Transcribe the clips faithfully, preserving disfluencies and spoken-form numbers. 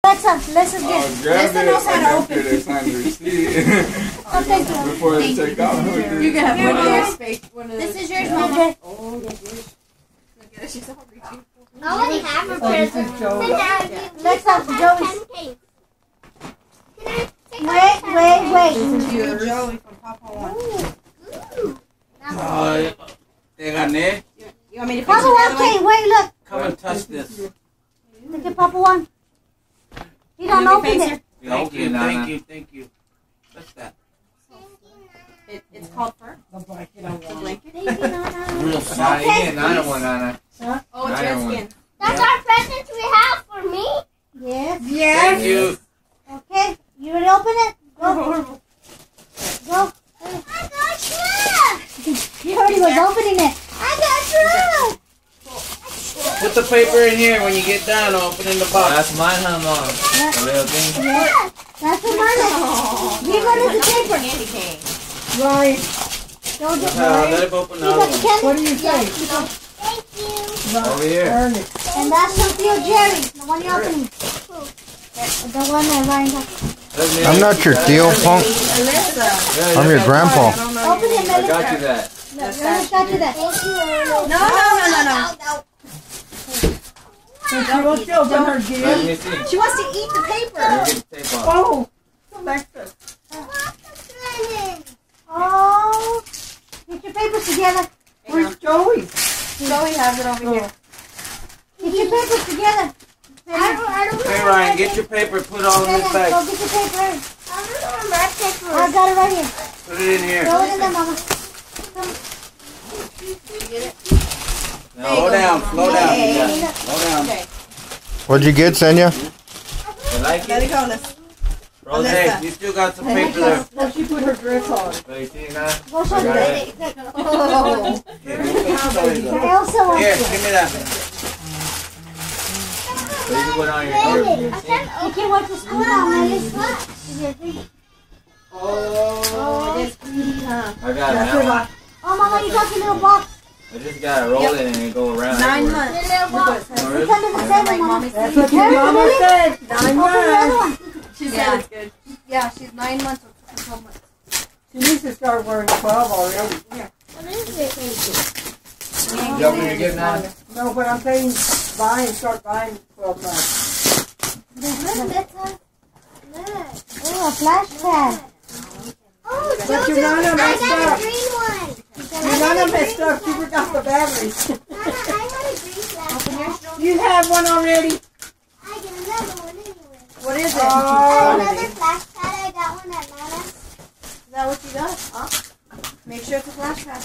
Alexa, Alexa's Oh, gift. grab Listen it knows how to and open. after they sign the receipt. Oh, thank you. Before they take off. You can have one of those fake. One of This those. is yours, Mama. Oh, that's yours. Look at it. She's all reaching. I already have her Oh, this present. is So Joey. now Yeah. you Let's you have have Joey's. ten cakes. Can I take Wait, my wait, wait. This is yours. Joey from Papa One. Ooh. Oh, they got it. You want me to fix Papa it one, the other way? okay, wait, look. Come and touch this. Look at Papa one. He You don't want me to open face it. her? Thank you, thank you, thank you. What's that? It, it's called fur. The blanket I The want. blanket. Thank you, Nana. Real soft. Okay. Nana one, Nana. Oh, it's I red don't want- skin. That's our presents we have for me. Yes. Thank you. Okay, you ready to open it? Go. Go. I got you. He already was opening it. I got you. Put the paper in here when you get done. Open in the box. That's mine, huh, Mom? The little thing. Yeah. That's what mine is. Give her the paper. Candy cane. Right. Don't get Uh, let it open You the got other the one. candy? What do you say? Thank you. Right. Over here. Earn it. And that's from Theo Jerry, the one you're opening. The one that Ryan got. I'm not your Theo Punk. Alyssa. I'm your grandpa. I don't know Open your it, name. I Melissa. got you that. Look, Melissa got you that. Thank you. No, no, no, no, no. So she wants to open her Let gift. me see. She wants to eat the paper. Let me get the tape off. Oh, Alexa. Oh, get your papers together. Where's Joey? Joey has it over here. Get your papers together. I don't, I don't Hey, Ryan, get your paper. Put it all in this Go bag. get your paper. I don't know where my paper I is. got it right here. Put it in here. Throw it in there, Mama. Now, slow down. Slow down. Yeah. Slow down. Okay. What'd you get, Senya? You like Let it? it go, Alyssa. Rose, Alyssa. you still got some paper there. Well, she put her dress on. So you see now? Go show I the got lady. it. Oh. Elsa wants Here, it. give me that. So you can put on your ear. You can watch the school now, Melissa. Oh, it is pretty, huh? I got That's that what one. I. Oh, Mama, you got your little box. I just gotta roll it and it go around. Nine everywhere. months. Oh, It's really? under the table, Mama. That's what your mama said. Nine Open the other months. one. She Yeah. said it's good. Yeah, she's nine months or twelve months. She needs to start wearing twelve already. What is it? You want me to get now? No, but I'm saying buy and start buying twelve months. Look, that's a look. Oh, a flash pad. Oh, But Jojo, you're not on I that got a stuff. green one. You're not on that stuff. She forgot the batteries. Nana, I got a green flash. You have one already. I get another one anyway. What is it? Oh. I have another flash pad. I got one at Nana's. Is that what you got? Huh? Make sure it's a flash pad.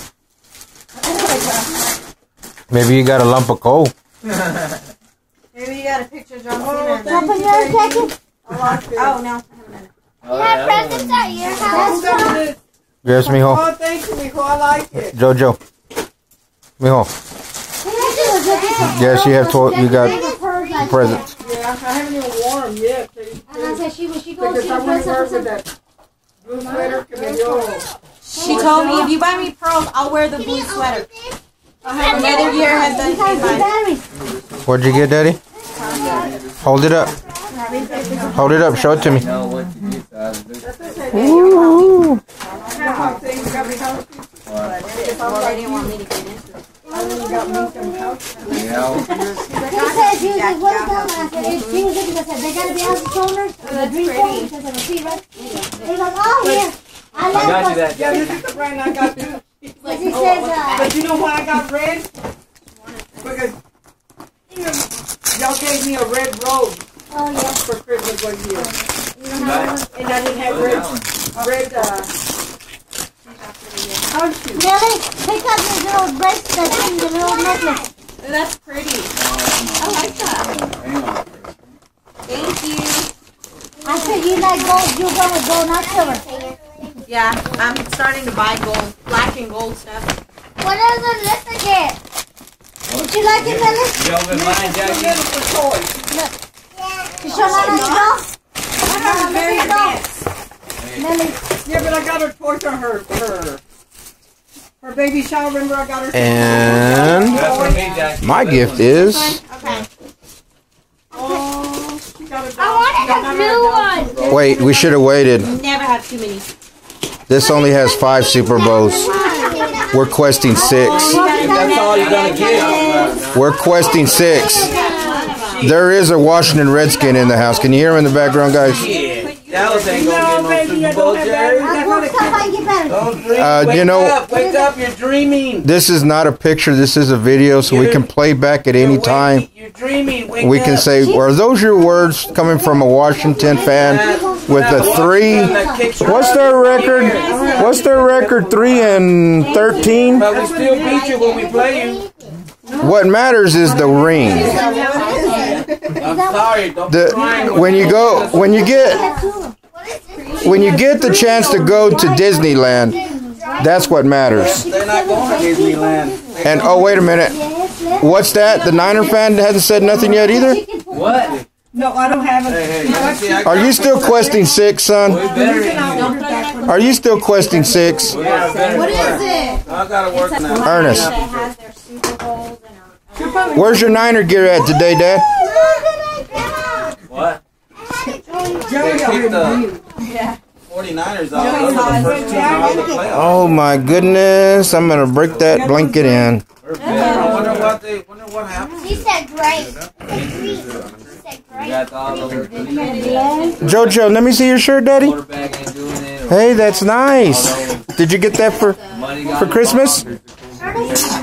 Maybe you got a lump of coal. Maybe you got a picture of John Oh, Cena. Open your jacket. I like this. Oh, no. I haven't done it. Oh, You have yeah, presents that at your house. Who got this? Yes, mijo. Oh, thank you, Mijo. I like it. Jojo. Mijo. Yes, you have to. You got presents. Yeah, I haven't even worn them yet. See? And I said, she, when she goes, Because she I want to wear dresses with up. that blue sweater. Que me dio. She told me if you buy me pearls, I'll wear the blue sweater. Another year has done You guys me the mine. batteries. What'd you get, Daddy? Hold it up. Hold it up. Show it to me. I know what to do. So I was just- Ooh. How things got me healthy. Well, they didn't want me to get into it. I really got me some healthy. Yeah. He said, he was like, what is that? I said, it's, he was looking, I said, they gotta be out of shoulders. The green phone, because of the tree, right? He goes, oh, here. I I got you like that. Yeah, Daddy. this is the brand I got too. Because he says, uh, But you know why I got red? Because you know, y'all gave me a red robe oh, yeah. for Christmas one year. Right. And I didn't have Oh, red, that one. red, uh, how shoes. Really? Pick up your little bracelet and your little necklace. Oh, that's pretty. I like that. Hang on. Thank you. I said, you like gold, you go with gold, not silver. Yeah, I'm starting to buy gold, black and gold stuff. What does Alyssa get? Did you like it, Millie? You open mine, Jackie? For toys. You show Mama the doll? I'm very advanced. Millie. Yeah, but I got her toys for her, her, her baby shower. Remember I got her. And That's for me, Jackie. my gift is Okay. Oh, she got a I wanted a blue one. Wait, we should have waited. Never have too many. This only has five Super Bowls. We're questing six. That's all you're gonna get. We're questing six. There is a Washington Redskin in the house. Can you hear him in the background, guys? Dallas ain't gonna get no Super Bowl, Jerry. Don't dream. Uh, Wake you know- up. Wake up. You're dreaming. This is not a picture. This is a video, so we can play back at any You're time. waking- You're dreaming. Wake We up. can say, are those your words coming from a Washington fan with a three? What's their record? What's their record? Three and thirteen? But we still beat you when we play you. What matters is the ring. I'm sorry. Don't be The crying. when you go when you get when you get the chance to go to Disneyland, that's what matters. They're not going to Disneyland. And oh, wait a minute. What's that? The Niner fan hasn't said nothing yet either? What? No, I don't have it. Hey, hey, let me see. I Are you still questing six, son? We better than you. Are you still questing six? We are better What than is it? you. I gotta work now. Ernest, That has their Super Bowls and our, where's your Niner gear at today, Dad? What? Joey They kicked the forty-niners out. Those are the first team out of the playoffs. Oh my goodness, I'm gonna break that blanket in. We're better. I wonder what they. Wonder what happened. She said great. She said We great. got all the Jojo, let me see your shirt, Daddy. quarterback ain't doing it. Hey, that's nice. Did you get that for Money for Christmas?